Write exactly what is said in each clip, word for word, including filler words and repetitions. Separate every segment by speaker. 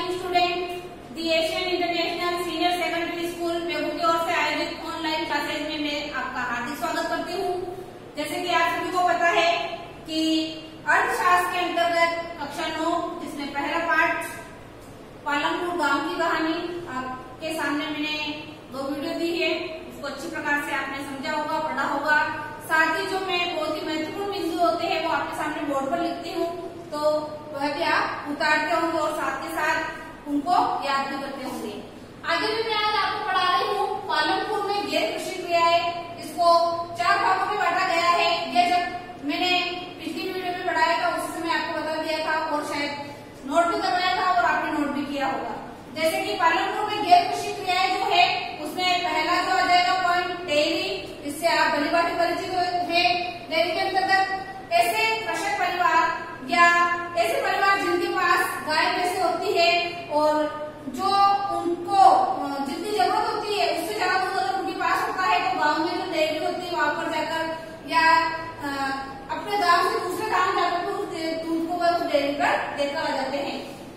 Speaker 1: Morning student, the Asian international senior secondary school Begu की ओर से आयोजित ऑनलाइन क्लासेज में मैं आपका हार्दिक स्वागत करती हूँ। जैसे कि आप सभी को पता है कि अर्थशास्त्र के अंतर्गत कक्षा नौ जिसमें पहला पाठ पालमपुर गांव की कहानी आपके सामने मैंने दो वीडियो दी है, उसको अच्छी प्रकार से आपने समझा होगा, पढ़ा होगा। साथ ही जो मैं बहुत ही महत्वपूर्ण बिंदु होते हैं वो आपके सामने बोर्ड पर लिखती हूँ, तो वह भी आप उतारते होंगे और साथ के साथ उनको याद भी करते होंगे। आगे भी मैं आज आपको पढ़ा रही हूँ पालमपुर में गैर कृषि क्रियाएं। इसको चार भागों में बांटा गया है। ये जब मैंने पिछली वीडियो में पढ़ाया था उस समय आपको बता दिया था और शायद नोट भी करवाया था और आपने नोट भी किया होगा। जैसे कि पालमपुर में गैर कृषि क्रियाएं जो है उसमें पहला जो आ जाएगा पॉइंट डेयरी, इससे आप भली बात परिचित है। डेयरी के अंतर्गत ऐसे कृषक परिवार या ऐसे परिवार जिनके पास गाय भैंसे होती है और जो उनको जितनी जरूरत होती है उससे ज्यादा दूध अगर उनके पास होता है तो गांव में जो डेयरी होती है वहां पर जाकर या अपने गांव से दूसरे गांव जाकर दूध को वह डेयरी पर देकर आ जाते हैं।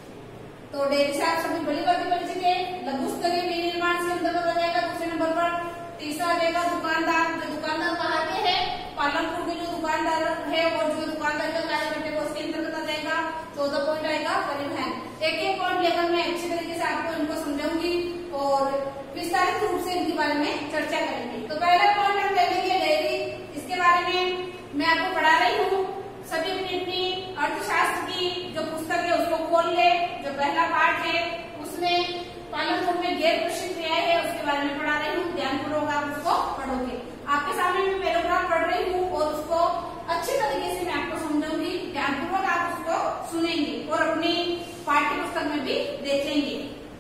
Speaker 1: तो डेयरी से आप सभी बड़ी बातें परिचित है। लघु स्तरीय विनिर्माण से अंतर्गत आ जाएगा दूसरे नंबर पर। तीसरा आ जाएगा दुकानदार। जो दुकानदार कहाँ के है, पालमपुर के जो दुकानदार है और जो दुकानदार का कार्य करते हैं उसके अंतर्गत आ जाएगा। चौदह पॉइंट आएगा परिवहन। एक एक पॉइंट लेकर मैं अच्छी तरीके से आपको इनको समझाऊंगी और विस्तारित रूप से इनके बारे में चर्चा करेंगे। तो पहला पॉइंट हम ले लेंगे डेयरी। इसके बारे में मैं आपको पढ़ा रही हूँ। सभी अपनी अपनी अर्थशास्त्र की जो पुस्तक है उसको खोल ले। जो पहला पाठ है उसमें पालमपुर में गैर कृषि क्रियाएं है उसके बारे में पढ़ा रही हूँ। ध्यानपूर्वक आप उसको पढ़ोगे। आपके सामने मैं पैराग्राफ पढ़ रही हूँ और उसको अच्छे तरीके से मैं आपको समझाऊंगी। ध्यानपूर्वक आप उसको सुनेंगे और अपनी पाठ्य पुस्तक में भी देखेंगे।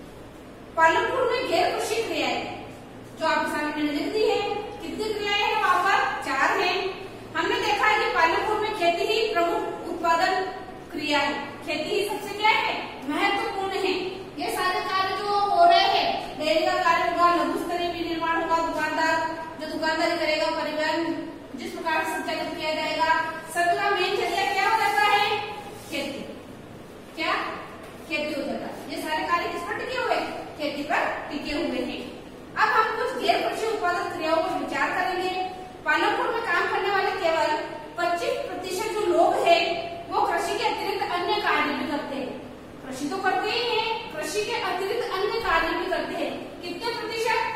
Speaker 1: पालमपुर में गैर कृषि क्रियाएं जो आपके सामने मैंने लिख दी है। कितनी क्रियाएं हैं वहां पर? चार है। हमने देखा है कि पालमपुर में खेती ही प्रमुख उत्पादन क्रिया है। खेती ही सबसे क्या है, महत्वपूर्ण है। ये सारे कार्य जो हो रहे हैं, डेयरी का कार्य होगा, लघु स्तरीय विनिर्माण होगा, दुकानदार जो दुकानदारी करेगा, परिवहन जिस प्रकार से संचालित किया जाएगा, सबका मेन जरिया क्या हो जाता है, खेती। क्या खेती हो जाता है। ये सारे कार्य किस पर टिके हुए, खेती पर टिके हुए हैं। अब हम कुछ गैर कृषि उत्पादक क्रियाओं पर विचार करेंगे। पालमपुर में काम करने वाले केवल पच्चीस प्रतिशत जो लोग हैं वो कृषि के अतिरिक्त अन्य कार्य भी करते हैं। कृषि तो करते ही हैं, कृषि के अतिरिक्त अन्य कार्य भी करते हैं। कितने प्रतिशत?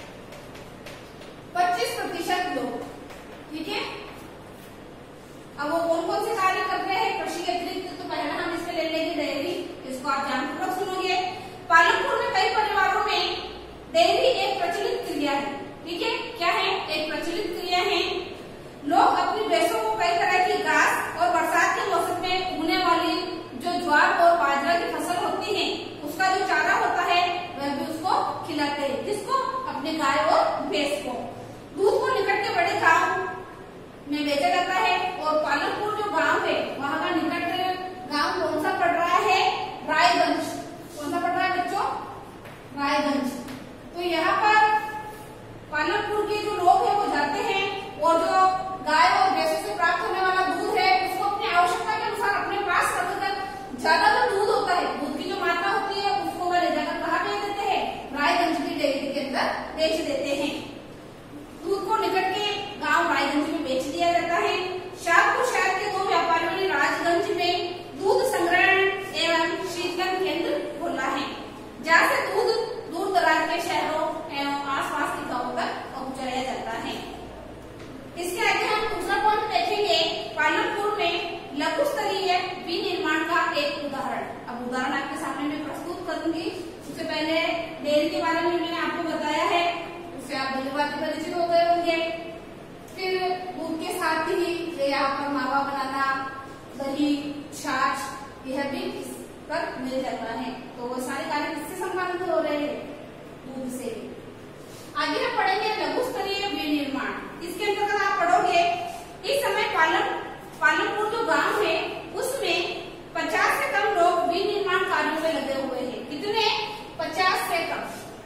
Speaker 1: पच्चीस प्रतिशत लोग। ठीक है। अब वो कौन कौन से कार्य करते हैं कृषि के अतिरिक्त? तो पहला हम इसमें ले लेंगे डेयरी। इसको आप ध्यानपूर्वक सुनोगे। पालमपुर में कई परिवारों में डेयरी एक प्रचलित क्रिया है। ठीक है, क्या है? एक प्रचलित क्रिया है। लोग अपनी भैंसों को कई तरह की घास और बरसात के मौसम में उगने वाली जो ज्वार और बाजरा की फसल होती है उसका जो चारा होता है वह भी उसको खिलाते हैं। किसको? अपने गाय और भैंस को। दूध को निकट के बड़े गांव में बेचा जाता है और पालमपुर जो गांव है वहां का निकट गांव कौन सा पड़ रहा है? रायगंज। कौन सा पड़ रहा है बच्चों? रायगंज। तो यहाँ पर पालमपुर के जो लोग हैं वो जाते हैं और जो गाय और भैंसों से प्राप्त होने वाला दूध है उसको अपनी आवश्यकता के अनुसार अपने पास रखकर ज्यादा जो दूध होता है, दूध की जो मात्रा होती है उसको वह ले जाकर कहाँ बेच देते हैं? रायगंज की डेयरी के अंदर बेच देते हैं। दूध को निकट के गांव रायगंज में बेच दिया जाता है। शाहपुर शहर के दो व्यापारियों ने राजगंज में दूध संग्रहण एवं शीतलन केंद्र खोला है जहाँ से दूध दूर दराज के शहरों एवं आसपास के गांवों तक पहुंचाया जाता है। इसके आगे हम दूसरा पॉइंट देखेंगे। पालमपुर में लघु स्तरीय विनिर्माण का एक उदाहरण। अब उदाहरण आपके सामने मैं प्रस्तुत करूंगी। उससे पहले डेयरी के बारे में मैंने आपको बताया है, उससे आप भली बात परिचित हो गए होंगे। फिर दूध के साथ ही यहाँ पर मावा बनाना, दही, छाछ यह भी इस पर मिल जाता है। तो वो सारे कार्य किससे संबंधित हो रहे हैं? दूध से। आगे हम पढ़ेंगे लघु स्तरीय विनिर्माण। इसके अंतर्गत आप पढ़ोगे इस समय पालम पालमपुर जो गांव है उसमें पचास से कम लोग विनिर्माण कार्यों में लगे हुए हैं। कितने? पचास से कम।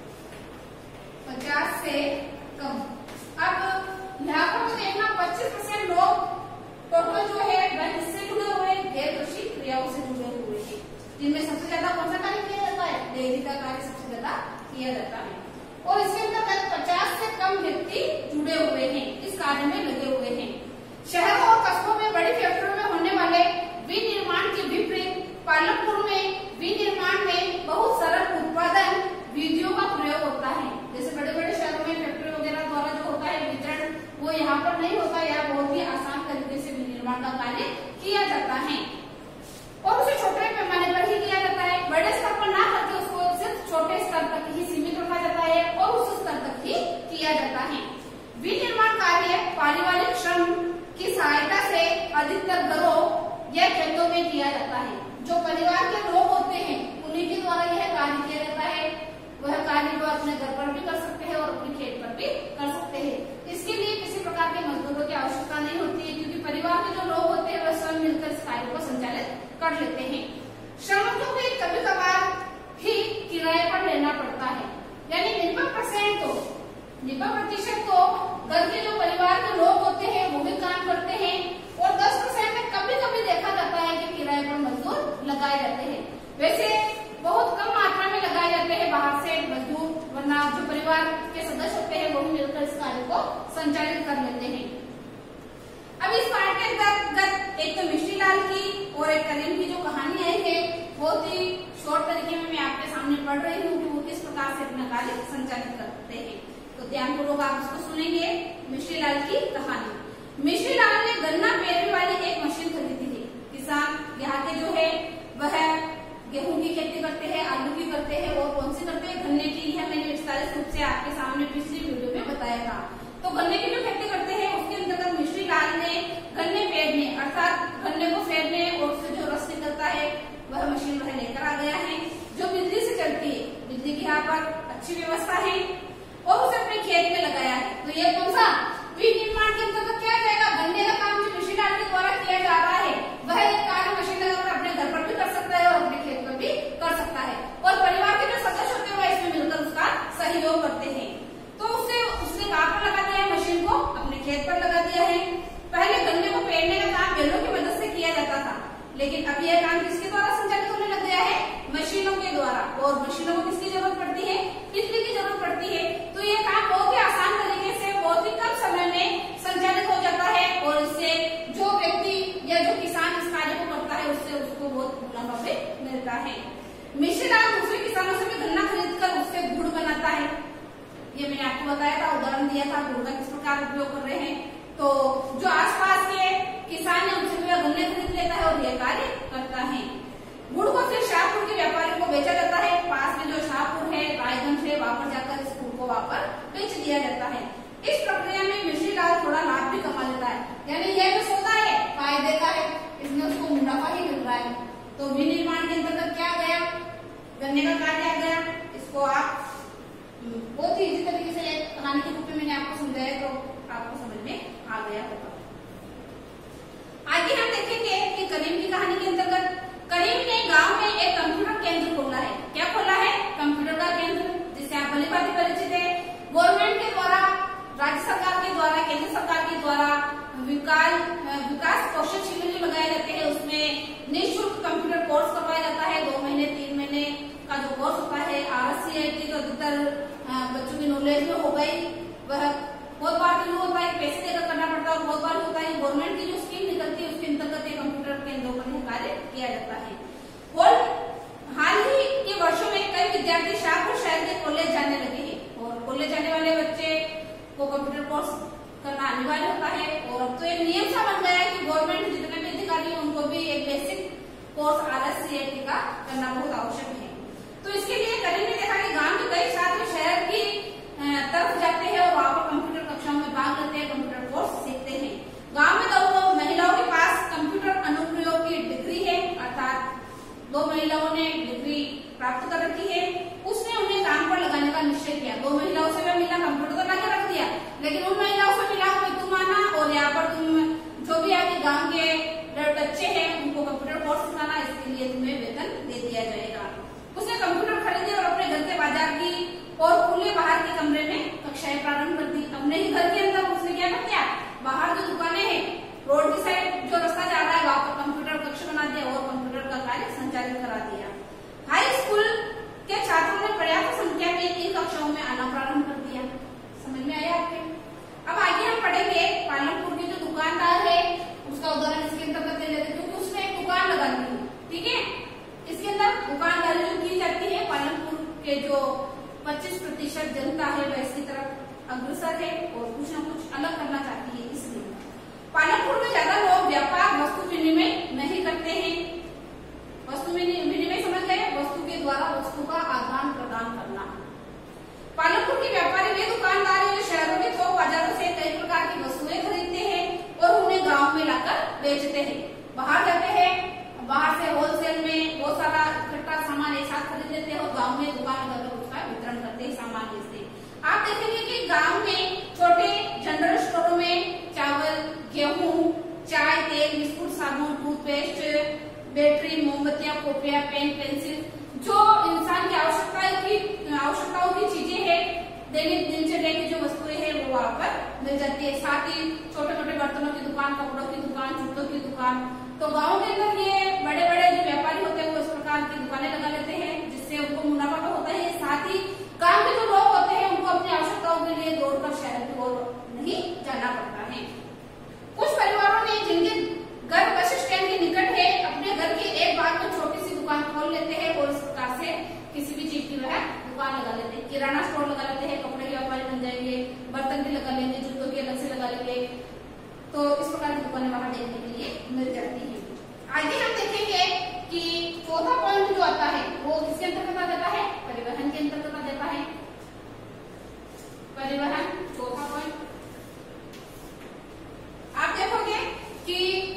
Speaker 1: पचास से कम। अब यहाँ पर तो देखना पच्चीस परसेंट लोग टोटल जो है वह इससे जुड़े हुए गैर कृषि क्रियाओं से जुड़े हुए हैं, जिनमें सबसे ज्यादा कौन सा कार्य किया जाता डेयरी का कार्य सबसे ज्यादा किया जाता है और इसके अंतर्गत पचास से कम व्यक्ति जुड़े हुए हैं, इस कार्य में लगे हुए हैं। शहरों और कस्बों में बड़ी फैक्ट्रियों में होने वाले विनिर्माण के विपरीत पालमपुर में विनिर्माण में बहुत सरल उत्पादन विधियों का प्रयोग होता है। जैसे बड़े बड़े शहरों में फैक्ट्री वगैरह द्वारा जो होता है वितरण, वो यहाँ पर नहीं होता, यहाँ बहुत ही आसान तरीके से विनिर्माण का कार्य किया जाता है और उसे छोटे पैमाने पर ही किया जाता है। बड़े स्तर पर ना करके उसको सिर्फ छोटे स्तर तक ही सीमित रखा जाता है और उस स्तर तक ही किया जाता है। विनिर्माण कार्य पारिवारिक श्रम की सहायता से अधिकतर घरों या खेतों में किया जाता है। जो परिवार के लोग होते हैं उन्हीं के द्वारा यह कार्य किया जाता है। वह कार्य वो अपने घर पर भी कर सकते हैं और अपने खेत पर भी कर सकते हैं। इसके लिए किसी प्रकार के मजदूरों की आवश्यकता नहीं होती है, क्योंकि परिवार के जो लोग होते हैं वह स्वयं मिलकर इस कार्य को संचालित कर लेते हैं। श्रमिकों को कभी कभार ही किराए पर लेना पड़ता है, यानी नब्बे परसेंट तो नब्बे प्रतिशत तो घर के जो परिवार के लोग होते हैं वो भी काम करते हैं और दस परसेंट में कभी कभी देखा जाता है कि किराए पर मजदूर लगाए जाते हैं। वैसे बहुत कम मात्रा में लगाए जाते हैं बाहर से मजदूर, वरना जो परिवार के सदस्य होते हैं वो भी मिलकर इस कार्य को संचालित कर लेते हैं। अब इस पाठ के अंतर्गत एक तो मिश्री लाल की और एक करीम की जो कहानी आई है बहुत ही शॉर्ट तरीके में मैं आपके सामने पढ़ रही हूँ कि वो किस प्रकार से अपना कार्य संचालित करते हैं। तो ध्यानपूर्वक आप उसको सुनेंगे। मिश्री लाल की कहानी। मिश्री लाल ने गन्ना पेरने वाली एक मशीन खरीदी थी। किसान यहाँ के जो है वह गेहूं की खेती करते हैं, आलू की करते हैं और कौन सी करते हैं, गन्ने की। यह मैंने विस्तारित रूप से आपके सामने पिछली वीडियो में बताया था। तो गन्ने की जो खेती करते हैं उसके अंतर्गत मिश्री लाल ने गन्ने पेरने अर्थात गन्ने को फेरने और उससे जो रस निकलता है वह मशीन वह लेकर आ गया है जो बिजली से चलती है। बिजली की यहाँ पर अच्छी व्यवस्था है और उसे अपने खेत में लगाया है। तो यह कौन सा विनिर्माण के अंतर्गत किया जाएगा? गन्ने का काम जो मिश्री लाल के द्वारा किया जा रहा है वह एक कार्य मशीन लगाकर अपने घर पर भी कर सकता है और अपने खेत पर भी कर सकता है और परिवार के जो सदस्य होते हैं वह इसमें मिलकर उसका सहयोग करते हैं। तो उससे उसने कहाँ पर लगा दिया है? मशीन को अपने खेत पर लगा दिया है। पहले गन्ने को पेरने का काम बैलों की मदद से किया जाता था, लेकिन अब यह काम किसके द्वारा संचालित होने लग गया है? मशीनों के द्वारा। और मशीनों को किसकी जरूरत पड़ती है? बिजली की जरूरत पड़ती है। तो यह काम बहुत ही आसान तरीके से बहुत ही कम समय में संचालित हो जाता है और इससे जो व्यक्ति या जो किसान इस कार्य को करता है उससे उसको बहुत मुनाफा भी मिलता है। मिश्री लाल दूसरे किसानों से भी गन्ना खरीद कर उससे गुड़ बनाता है। ये मैंने आपको बताया था, उदाहरण दिया था गुड़ का किस प्रकार उपयोग कर रहे हैं। तो जो आसपास के किसान है उनसे भी गन्ने खरीद लेता है और यह कार्य करता है। गुड़ को फिर शाहपुर के व्यापारी को बेचा जाता है। पास में जो शाहपुर है, रायगंज है, वहां पर जाकर इस गुड़ को वहां पर बेच दिया जाता है। इस प्रक्रिया में मिश्री लाल थोड़ा लाभ भी कमा लेता है, यानी यह जो सौदा है फायदे का है, इसमें उसको मुनाफा ही मिल रहा है। तो विनिर्माण के अंतर्गत क्या गया? गन्ने का कार्य आ गया। इसको आप बहुत ही इजी तरीके से एक कहानी के रूप में मैंने आपको समझाया तो आपको समझ में आ गया होगा। आगे हम देखेंगे कि करीम की कहानी के अंतर्गत करीम ने गांव में एक कंप्यूटर केंद्र खोला है। क्या खोला है? कंप्यूटर का केंद्र, जिससे आप भली भांति परिचित है। गवर्नमेंट के द्वारा, राज्य सरकार के द्वारा, केंद्र सरकार के द्वारा विकास विकास कौशल शिविर लगाए जाते हैं। उसमें निःशुल्क कंप्यूटर कोर्स करवाया जाता है। दो महीने तीन महीने का जो कोर्स होता है R S C I T, जो अधिकतर बच्चों की नॉलेज में हो गई, वह बहुत बार तो होता है पैसे देकर करना पड़ता है और बहुत बार होता है गवर्नमेंट की जो स्कीम निकलती है उसके अंतर्गत एक कंप्यूटर केंद्रों पर कार्य किया जाता है। और हाल ही के वर्षों में कई विद्यार्थी शाहपुर शहर के कॉलेज जाने लगे हैं और कॉलेज जाने वाले बच्चे को कंप्यूटर कोर्स करना अनिवार्य होता है। और अब तो एक नियम सा बन गया है कि गवर्नमेंट जितने भी अधिकारी है उनको भी एक basic course R S C I T का करना बहुत आवश्यक है। तो इसके लिए करीम ने देखा कि गांव के कई छात्र शहर की तरफ जाते हैं और वहां पर कंप्यूटर कक्षाओं में भाग लेते हैं, कंप्यूटर कोर्स सीखते हैं। गांव में दो महिलाओं के पास कंप्यूटर अनुप्रयोग की डिग्री है, अर्थात दो महिलाओं ने डिग्री प्राप्त कर रखी है। उसने उन्हें काम पर लगाने का निश्चय किया। दो महिलाओं से वह मिला, कंप्यूटर तो लाके रख दिया, लेकिन उन महिलाओं से मिला कोई तुम आना और यहाँ पर तुम जो भी आपके गाँव के बच्चे हैं उनको कंप्यूटर कोर्स सिखाना, इसके लिए तुम्हें वेतन दे दिया जाएगा। उसने कंप्यूटर खरीदे और अपने घर से बाजार की और खुले बाहर के कमरे में कक्षाएं प्रारंभ कर दी। अपने ही घर के अंदर उसने क्या कर दिया? बाहर जो दुकानें हैं, रोड की साइड जो रास्ता जा रहा है वहां पर कंप्यूटर कक्ष बना दिया और कंप्यूटर का कार्य संचालित करा दिया। हाई स्कूल के के जो पच्चीस प्रतिशत जनता है वह इसकी तरफ अग्रसर है और कुछ न कुछ अलग करना चाहती है। इसलिए पालनपुर में ज्यादा लोग व्यापार वस्तु विनिमय नहीं करते हैं। वस्तु विनिमय समझ गए, वस्तु के द्वारा वस्तु का आदान प्रदान करना। पालनपुर के व्यापारी वे दुकानदार हैं जो शहरों के थोक बाजारों से कई प्रकार की वस्तुएं खरीदते हैं और उन्हें गांव में लाकर बेचते हैं। बाहर जाते हैं, बाहर से होलसेल में बहुत सारा इकट्ठा सामान एक साथ खरीद लेते हैं और गांव में दुकान करके उसका वितरण करते हैं, सामान बेचते हैं। आप देखेंगे कि गांव में छोटे जनरल स्टोरों में चावल, गेहूं, चाय, तेल, बिस्कुट, साबुन, टूथपेस्ट, बैटरी, मोमबत्तियां, कॉपियां, पेन, पेंसिल, जो इंसान की आवश्यकता की आवश्यकताओं की चीजें हैं, दैनिक दिनचर्या की जो वस्तुएं हैं वो वहाँ पर मिल जाती है। साथ ही छोटे मोटे बर्तनों की दुकान, कपड़ों की दुकान, जूतों की दुकान। तो गाँव के अंदर ये बड़े बड़े जो व्यापारी होते हैं वो इस प्रकार की दुकानें लगा लेते हैं, जिससे उनको मुनाफा तो होता है। साथ ही गाँव के जो लोग होते हैं उनको अपनी आवश्यकताओं के लिए दौड़कर शहर की ओर नहीं जाना पड़ता है। कुछ परिवारों ने जिनके घर बस स्टैंड के निकट है अपने घर के एक बार में छोटी सी दुकान खोल लेते हैं और इस प्रकार से किसी भी चीज की वह दुकान लगा लेते हैं। किराना स्टोर लगा लेते हैं, कपड़े के व्यापारी बन जाएंगे, बर्तन की लगा लेंगे, जूतों की अलग से लगा लेंगे। तो इस प्रकार की दुकानें वहां देखने के लिए मिल जाती है। आगे हम देखेंगे कि चौथा पॉइंट जो आता है वो किसके अंतर्गत आ जाता है? परिवहन के अंतर्गत आ जाता है। परिवहन चौथा पॉइंट आप देखोगे कि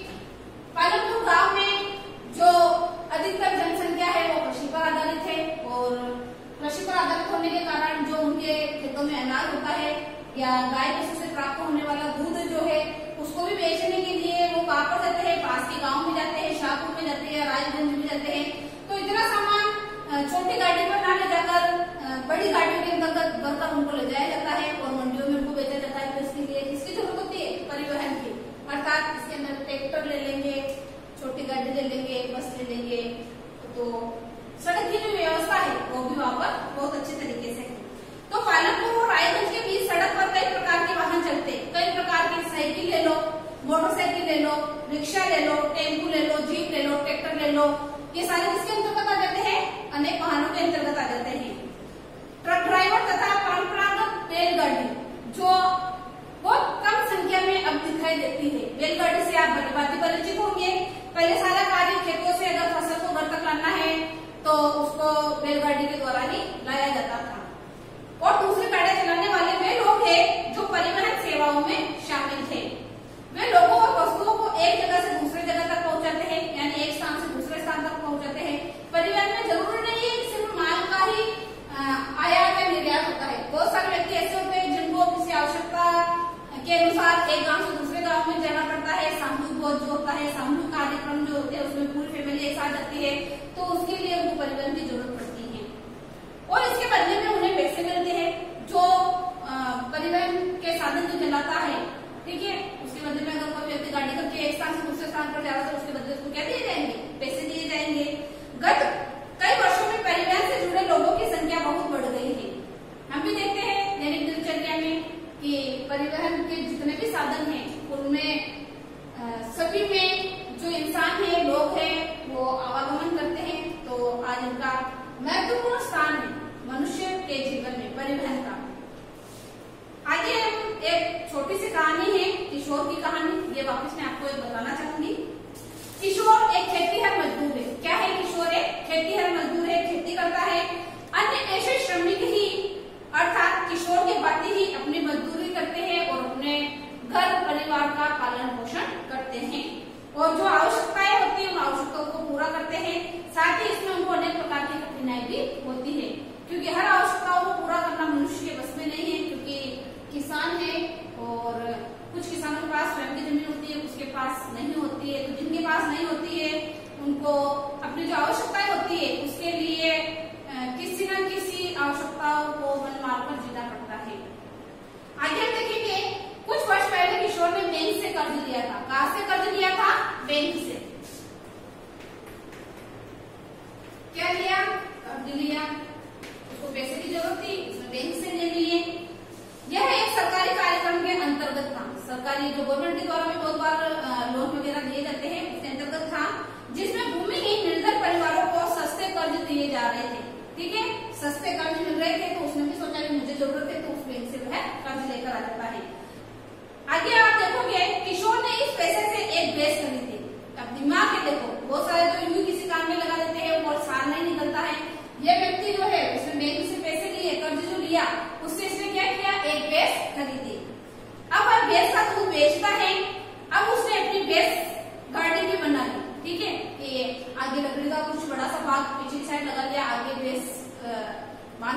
Speaker 1: पालनपुर गांव में जो अधिकतर जनसंख्या है वो कृषि पर आधारित है और कृषि पर आधारित होने के कारण जो उनके खेतों में अनाज होता है या गाय पशु से प्राप्त होने वाला दूध जो है उसको भी बेचने के लिए वो कहाँ पर जाते हैं? पास के गांव में जाते हैं, शाहपुर में जाते हैं, राजगंज में जाते हैं। तो इतना सामान छोटी गाड़ी पर ना ले जाकर बड़ी गाड़ियों के अंतर्गत भरकर उनको ले जाया जाता है और मंडियों में उनको बेचा जाता है। तो इसके लिए किसकी जरूरत होती है? परिवहन की। अर्थात इसके अंदर ट्रैक्टर ले लेंगे, छोटी गाड़ी ले लेंगे, बस ले लेंगे। तो सड़क की जो व्यवस्था है वो भी वहाँ पर बहुत अच्छे तरीके से है। तो पालनपुर और रायगंज के बीच सड़क पर कई प्रकार के वाहन चलते हैं। कई प्रकार की साइकिल ले लो, मोटरसाइकिल ले लो, रिक्शा ले लो, टेम्पू ले लो, जीप ले लो, ट्रैक्टर ले लो। ये सारे किसके अंतर्गत आ जाते हैं? अनेक वाहनों के अंतर्गत आ जाते हैं। ट्रक ड्राइवर तथा परंपरागत बैलगाड़ी जो बहुत कम संख्या में अब दिखाई देती है। बैलगाड़ी से आप भली भांति परिचित होंगे। पहले सारा कार्य खेतों से अगर फसल को घर तक लाना है तो उसको बैलगाड़ी के द्वारा ही लाया जाता था। और दूसरी गाड़ियां चलाने वाले वे लोग हैं जो परिवहन सेवाओं में शामिल थे। वे लोगों और वस्तुओं को एक जगह से दूसरे जगह तक पहुंचाते हैं, यानी एक स्थान से दूसरे स्थान तक पहुंचाते हैं। परिवहन में जरूरी नहीं है कि सिर्फ माल का ही आयात या निर्यात होता है। बहुत सारे व्यक्ति ऐसे होते हैं जिनको किसी आवश्यकता के अनुसार एक गांव से दूसरे गांव में जाना पड़ता है। सामूहिक भोज जो होता है, सामूहिक कार्यक्रम जो होते हैं उसमें पूरी फैमिली एक साथ जाती है, तो उसके लिए उनको परिवहन की जरूरत पड़ती है और इसके बदले में उन्हें पैसे मिलते हैं। जो परिवहन के साधन जो चलाता है, ठीक है, उसके बदले में अगर कोई व्यक्ति गाड़ी करके एक स्थान से दूसरे स्थान पर जा रहा है तो उसके बदले उसको क्या दिए जाएंगे? पैसे दिए जाएंगे। गत कई वर्षों में परिवहन से जुड़े लोगों की संख्या बहुत बढ़ गई है। हम भी देखते हैं दैनिक दिनचर्या में कि परिवहन के जितने भी साधन हैं उनमें सभी में जो इंसान है, लोग हैं, वो आवागमन करते हैं। तो आज इनका महत्वपूर्ण स्थान है मनुष्य के जीवन में परिवहन का। आगे हम एक छोटी सी कहानी है, किशोर की कहानी, ये वापस मैं आपको एक बताना चाहूंगी। किशोर एक खेतीहर मजदूर है। क्या है किशोर? एक खेतीहर मजदूर है, खेती करता है। अन्य ऐसे श्रमिक ही अर्थात किशोर के भांति ही अपनी मजदूरी करते हैं और अपने घर परिवार का पालन पोषण करते हैं और जो आवश्यकताएं होती है उन आवश्यकताओं को पूरा करते हैं। साथ ही इसमें उनको अनेक प्रकार की कठिनाई भी होती है क्योंकि हर आवश्यकताओं को पूरा करना मनुष्य के बस में नहीं है, क्योंकि किसान है और कुछ किसानों के पास स्वयं की जमीन होती है, उसके पास नहीं होती है। तो जिनके पास नहीं होती है उनको अपनी जो आवश्यकताएं होती है उसके लिए किसी न किसी आवश्यकताओं को मन मारकर जीना पड़ता है। आगे हम देखेंगे कुछ वर्ष पहले किशोर ने बैंक से कर्ज लिया था। कहाँ से कर्ज लिया था? बैंक से। क्या लिया? कर्ज लिया। उसको पैसे की जरूरत थी, उसने बैंक से ले लिए। यह एक सरकारी कार्यक्रम के अंतर्गत था। सरकारी जो गवर्नमेंट के द्वारा भी बहुत बार लोन वगैरह दिए जाते हैं उसके अंतर्गत था, जिसमें भूमिहीन निर्धन परिवारों को सस्ते कर्ज दिए जा रहे थे। ठीक है, सस्ते कर्ज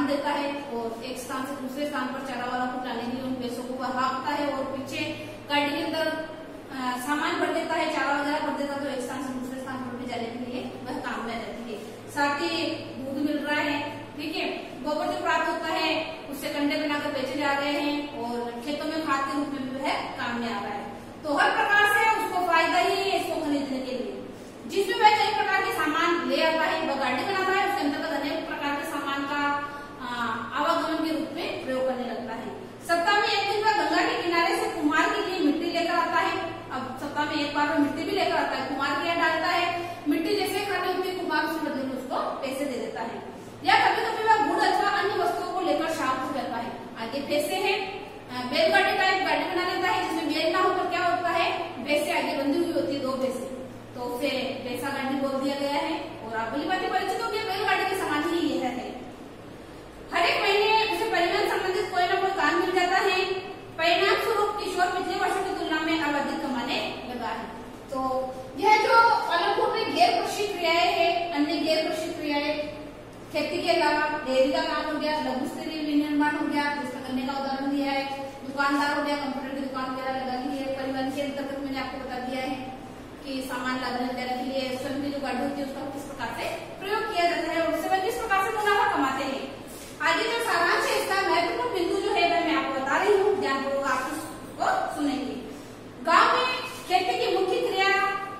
Speaker 1: देता है और एक स्थान से दूसरे स्थान पर चारा वाला को लाने के लिए उन भैंसों को वह हाँकता है और पीछे गाड़ी के अंदर सामान भर देता है, चारा वगैरह भर देता है, तो एक स्थान से दूसरे स्थान पर भी जाने के लिए वह काम में रहती है। साथ ही दूध मिल रहा है, ठीक है। गोबर जो प्राप्त होता है उससे कंडे बनाकर बेचे जा रहे हैं और खेतों में खाद के रूप में भी वह काम में आ रहा है। तो हर प्रकार से उसको फायदा ही है इसको खरीदने के लिए। जिसमें वह कई प्रकार के सामान ले आता है, वह गाड़ी बनाता है, उसके अंतर्गत अनेक प्रकार के सामान का आवागमन के रूप में प्रयोग करने लगता है। सप्ताह में एक दिन वह गंगा के किनारे से कुम्हार के लिए मिट्टी लेकर आता है। अब सप्ताह में एक बार वह मिट्टी भी लेकर आता है, कुम्हार के यहाँ डालता है, मिट्टी जैसे खाने उतनी कुम्हार उसके बदले में उसको पैसे दे देता है। या कभी कभी वह गुड़ अथवा अन्य वस्तुओं को लेकर शाम को जाता है। आगे भैंसे हैं, बैलगाड़ी का एक गाड़ी बना लेता है जिसमें बैल ना होकर क्या होता है, भैंसे आगे बंधी हुई होती है, दो भैंसे, तो उसे भैंसा गाड़ी बोल दिया गया है। और आप भली बातें परिचित होगी, बैलगाड़ी के समान ही यह है। हर एक महीने उसे परिवहन संबंधित कोई ना कोई काम मिल जाता है। परिणाम स्वरूप किशोर पिछले वर्षों की तुलना में अब अधिक कमाने लगा है। तो यह जो पालनपुर में गैर कृषि क्रियाएं है, अन्य गैर कृषि क्रियाएं, खेती के अलावा डेयरी का काम हो गया, लघु स्तरीय विनिर्माण हो गया, जिसका करने का उदाहरण दिया है, दुकानदार हो गया, कंप्यूटर की दुकान वगैरह लगा दी है। परिवहन के अंतर्गत मैंने आपको बता दिया है कि सामान लादने वगैरह के लिए स्वयं की जो गाड़ी होती है उसका किस प्रकार से प्रयोग किया जाता है और उससे वह किस प्रकार से मुनाफा कमाते हैं। आगे जो सारांश है इसका महत्वपूर्ण बिंदु जो है वह मैं आपको बता रही हूँ, ध्यानपूर्वक आप उसको सुनेंगे। गाँव में खेती की मुख्य क्रिया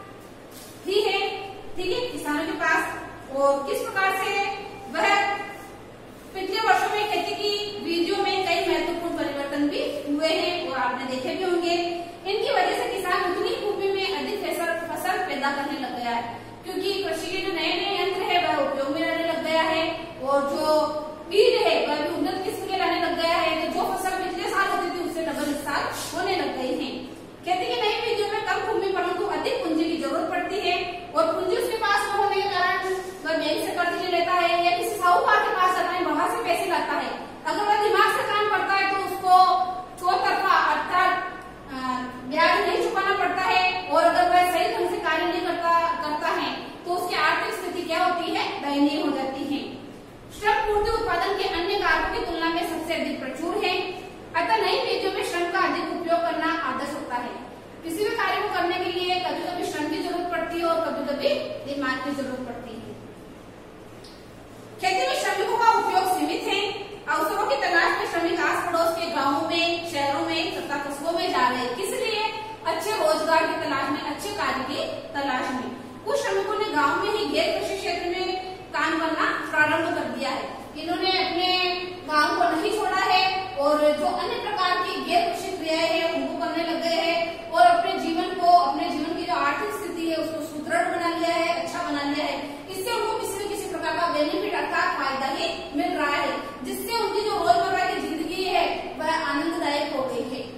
Speaker 1: ही है, ठीक है, किसानों के पास, और किस प्रकार से वह पिछले वर्षों में खेती की विधियों में कई महत्वपूर्ण परिवर्तन भी हुए हैं और आपने देखे भी होंगे। इनकी वजह से किसान उतनी भूमि में अधिक फसल पैदा करने लग गया है, क्योंकि कृषि के जो नए नए यंत्र है वह उपयोग में लाने लग गया है और जो बीज है वह भी उन्नत किस्म के लाने लग गया है। तो जो फसल पिछले साल होती थी उससे डबल इस साल होने लग गई है। खेती की नई विधियों में कम भूमि परंतु अधिक पूंजी की जरूरत पड़ती है और पूंजी उसके पास न होने के कारण वह बैंक से कर्ज ले लेता है या किसी साहूकार के पास जाता है, बाहर से पैसे लाता है। अगर वह दिमाग से काम करता है तो उसको चौतरफा अर्थात ब्याज नहीं चुकाना पड़ता है और अगर वह सही ढंग से कार्य नहीं करता करता है तो उसकी आर्थिक स्थिति क्या होती है, दयनीय हो जाती है। श्रम पूर्ति उत्पादन के अन्य कारकों की तुलना में सबसे अधिक प्रचुर है, अतः नई विधियों में श्रम का अधिक उपयोग करना आदर्श होता है। किसी भी कार्य को करने के लिए कभी कभी श्रम की जरूरत पड़ती है और कभी कभी दिमाग की जरूरत पड़ती है। खेती में श्रमिकों का उपयोग सीमित है। अवसरों की तलाश में श्रमिक आस पड़ोस के गांवों में, शहरों में तथा कस्बों में जा रहे हैं। किस लिए? अच्छे रोजगार की तलाश में, अच्छे कार्य की तलाश में। कुछ श्रमिकों ने गांव में ही गैर कृषि क्षेत्र में काम करना प्रारंभ कर दिया है। इन्होंने अपने गांव को नहीं छोड़ा है और जो अन्य प्रकार की गैर कृषि क्रियाएं हैं उनको करने लग गए हैं और अपने जीवन को, अपने जीवन की जो आर्थिक स्थिति है उसको सुदृढ़ बना लिया है, अच्छा बना लिया है। इससे उनको किसी न किसी प्रकार का बेनिफिट अर्थात फायदा ही मिल रहा है, जिससे उनकी जो रोजमर्रा की जिंदगी है वह आनंददायक हो गई है।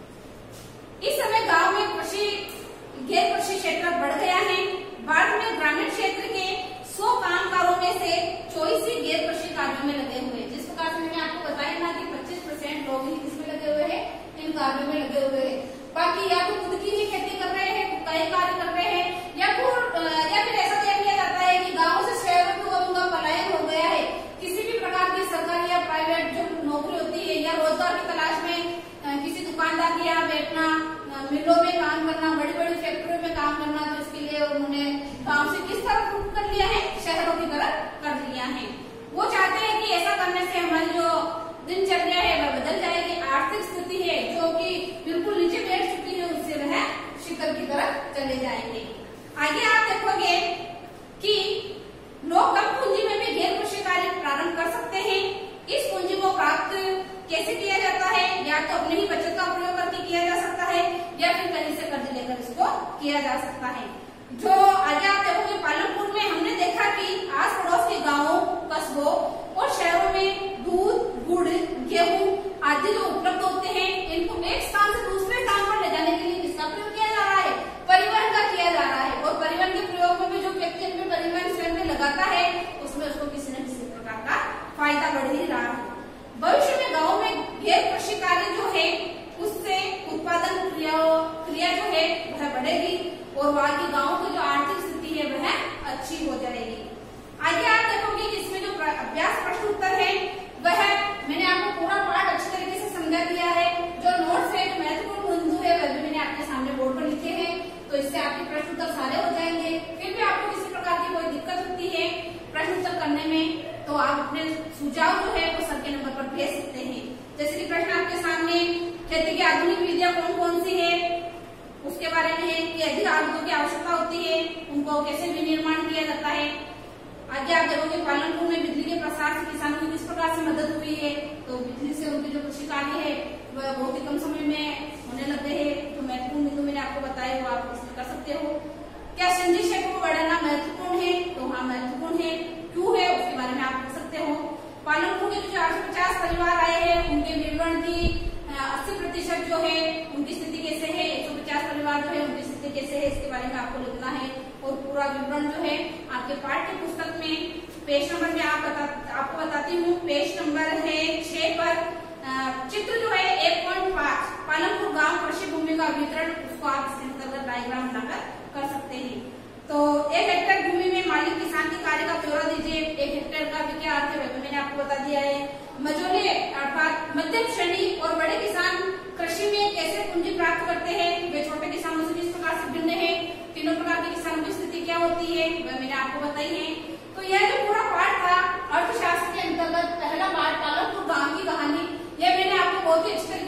Speaker 1: इस समय गांव में कृषि गैर कृषि क्षेत्र बढ़ गया है। भारत में ग्रामीण क्षेत्र के सौ कामगारों में से चौबीस ही गैर कृषि कार्यों में लगे हुए हैं। जिस प्रकार से मैंने आपको बताया ना कि पच्चीस परसेंट लोग ही किसमें लगे हुए हैं, इन कार्यों में लगे हुए हैं। बाकी या तो खुद की ही खेती कर रहे हैं, कई कार्य कर रहे हैं, या फिर या फिर ऐसा तय किया जाता है कि गाँव से शहरों में उनका पलायन हो गया है। किसी भी प्रकार की सरकारी या प्राइवेट जो नौकरी होती है या रोजगार की तलाश में किसी दुकानदार के यहाँ बैठना, मिलों में काम करना, बड़ी बड़ी फैक्ट्रियों में काम करना, तो इसके लिए उन्होंने गांव से किस तरफ रुख कर लिया है, शहरों की तरफ कर लिया है। वो चाहते हैं कि ऐसा करने से हमारी जो दिनचर्या है वह बदल जाएगी, आर्थिक स्थिति है जो कि बिल्कुल नीचे बैठ चुकी है उससे वह शिखर की तरफ चले जाएंगे। आगे आप देखोगे कि लोग कम पूंजी में भी गैर कृषि कार्य प्रारंभ कर सकते हैं। इस पूंजी को प्राप्त कैसे किया जाता है? या तो अपने ही बचत का प्रयोग करके किया जा सकता है या फिर कहीं से कर्ज लेकर इसको किया जा सकता है। जो आगे आप देखोगे पालनपुर में हमने देखा कि आस पड़ोस के गांवों, कस्बों और शहरों में दूध, गुड़, गेहूं आदि जो उपलब्ध होते हैं, इनको एक स्थान से दूसरे स्थान पर ले जाने के लिए किसका प्रयोग किया जा रहा है? परिवहन का किया जा रहा है। और परिवहन के तो आप अपने सुझाव जो है वो सर के नंबर पर भेज सकते हैं। जैसे कि प्रश्न आपके सामने, खेती की आधुनिक विधियां कौन कौन सी है उसके बारे में है कि अधिक आलू की आवश्यकता होती है, उनको कैसे विनिर्माण किया जाता है। आगे आप देखोगे पालनपुर में बिजली के प्रसार से किसानों की किस प्रकार से मदद हुई है, तो बिजली से उनके जो कृषि कार्य है वह बहुत ही कम समय में होने लगे हैं। जो महत्वपूर्ण बिंदु मैंने आपको बताया वो आप इसमें कर सकते हो। क्या सिंधी क्षेत्र को बढ़ाना महत्वपूर्ण है, तो हाँ महत्वपूर्ण है, क्यों है उसके बारे में आप कर सकते हो। पालनपुर के जो चार सौ पचास परिवार आए हैं उनके विवरण की अस्सी प्रतिशत जो है उनकी स्थिति कैसे है, एक सौ पचास परिवार जो है उनकी स्थिति कैसे है, इसके बारे में आपको लिखना है। और पूरा विवरण जो है आपके पाठ्य पुस्तक में पेज नंबर में आप बता, आपको बताती हूँ, पेज नंबर है छह पर चित्र जो है एक पॉइंट पांच पालनपुर गांव कृषि भूमि का वितरण, उसको आप इसके अंतर्गत डायग्राम बनाकर कर सकते हैं। तो एक हेक्टेयर भूमि में मालिक किसान के कार्य का ब्यौरा दीजिए। एक हेक्टेयर का क्या अर्थ है मैंने आपको बता दिया है। मझोले अर्थात मध्यम श्रेणी और बड़े किसान कृषि में कैसे पूंजी प्राप्त करते हैं, वे छोटे किसानों से किस प्रकार से भिन्न है, तीनों प्रकार के किसानों की स्थिति क्या होती है वह मैंने आपको बताई है। तो यह जो पूरा पाठ था अर्थशास्त्र के अंतर्गत पहला पाठ पालनपुर गांव की कहानी, यह मैंने आपको बहुत ही अच्छे